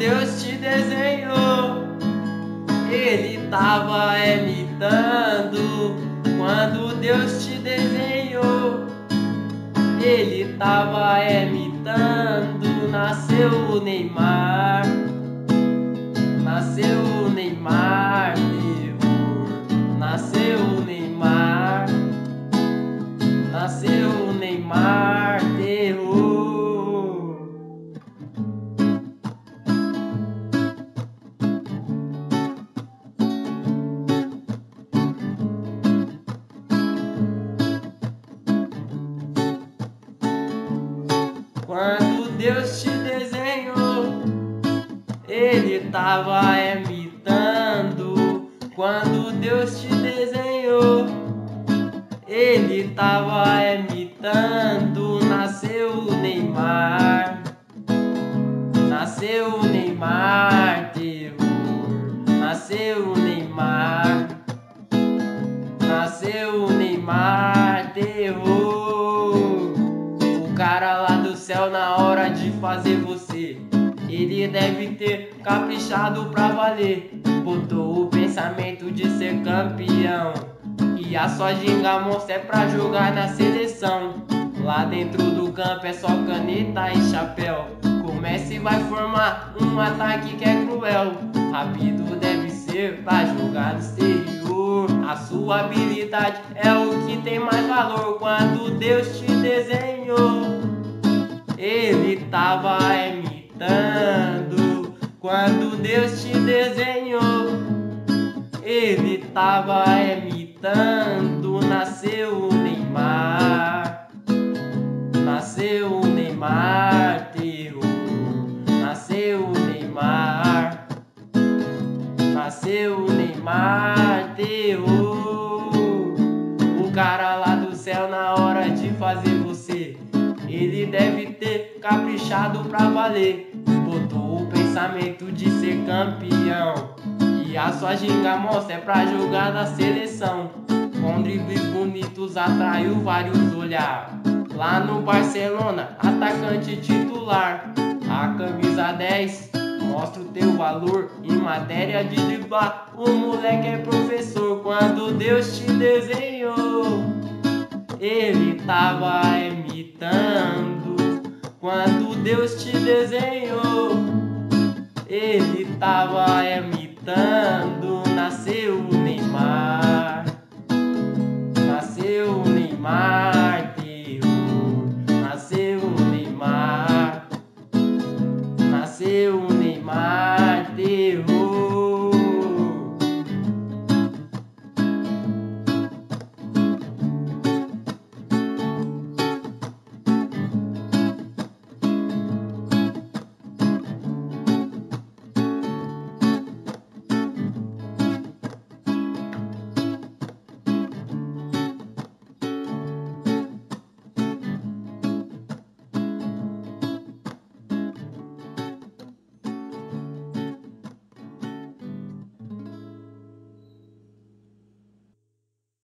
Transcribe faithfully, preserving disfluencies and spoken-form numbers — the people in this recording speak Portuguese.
Deus te desenhou, Ele tava imitando. Quando Deus te desenhou, Ele tava imitando. Nasceu o Neymar, nasceu o Neymar, terror. Nasceu o Neymar, nasceu o Neymar, terror. Quando Deus te desenhou, Ele tava imitando. Quando Deus te desenhou, Ele tava imitando. Nasceu o Neymar, nasceu o Neymar, terror. Nasceu o Neymar, nasceu o Neymar, terror. O cara lá do céu, na hora de fazer você, ele deve ter caprichado pra valer. Botou o pensamento de ser campeão, e a sua ginga monstra é pra jogar na seleção. Lá dentro do campo é só caneta e chapéu. O Messi vai formar um ataque que é cruel. Rápido deve ser pra jogar no exterior. A sua habilidade é o que tem mais valor. Quando Deus te desenhou, Ele tava imitando. Quando Deus te desenhou, Ele tava imitando. Nasceu o Neymar, nasceu o Neymar, terror. Nasceu o Neymar, nasceu o Neymar, terror. O cara lá do céu, na hora de fazer você, ele deve ter caprichado pra valer. Botou o pensamento de ser campeão, e a sua ginga monstra é pra jogar na seleção. Com dribles bonitos atraiu vários olhares. Lá no Barcelona, atacante titular. A camisa dez mostra o teu valor. Em matéria de driblar, o moleque é professor. Quando Deus te desenhou, Ele tava imitando. Quando Deus te desenhou, Ele tava imitando. Nasceu